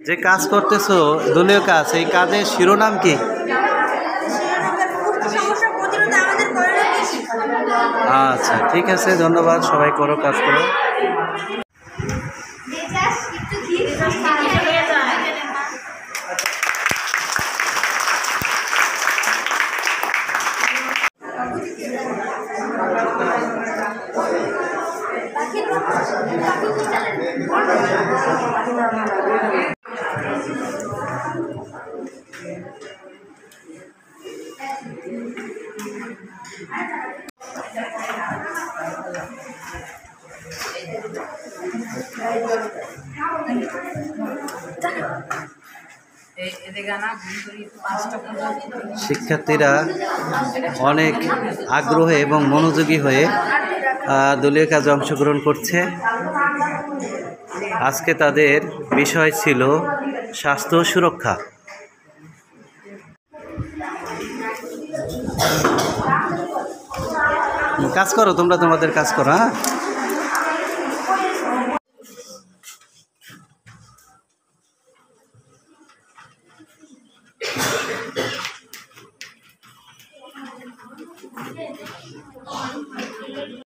যে কাজ করতেছো দলীয় কাজ, এই কাজের শিরোনাম কি? আচ্ছা ঠিক আছে, ধন্যবাদ। সবাই করো, কাজ করো। শিক্ষার্থীরা অনেক আগ্রহে এবং মনোযোগী হয়ে দলীয় কাজে অংশগ্রহণ করছে। আজকে তাদের বিষয় ছিল স্বাস্থ্য সুরক্ষা। কাজ করো তোমরা, তোমাদের কাজ করো। হ্যাঁ।